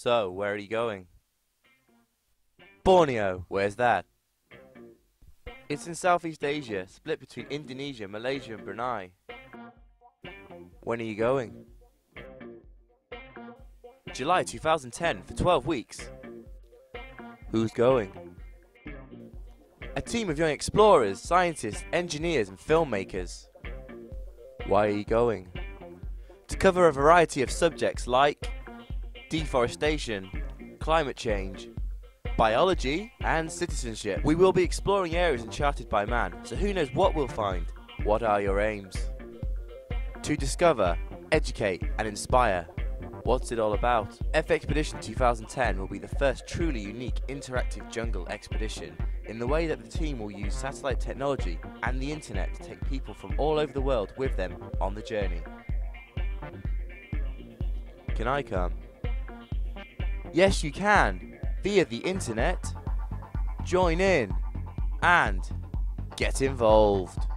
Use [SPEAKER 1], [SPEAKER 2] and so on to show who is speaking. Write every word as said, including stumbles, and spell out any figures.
[SPEAKER 1] So, where are you going? Borneo, where's that? It's in Southeast Asia, split between Indonesia, Malaysia and Brunei. When are you going? July two thousand ten, for twelve weeks. Who's going? A team of young explorers, scientists, engineers and filmmakers. Why are you going? To cover a variety of subjects like deforestation, climate change, biology and citizenship. We will be exploring areas uncharted by man, so who knows what we'll find. What are your aims? To discover, educate and inspire. What's it all about? F Expedition two thousand ten will be the first truly unique interactive jungle expedition in the way that the team will use satellite technology and the internet to take people from all over the world with them on the journey. Can I come? Yes, you can, via the internet. Join in and get involved.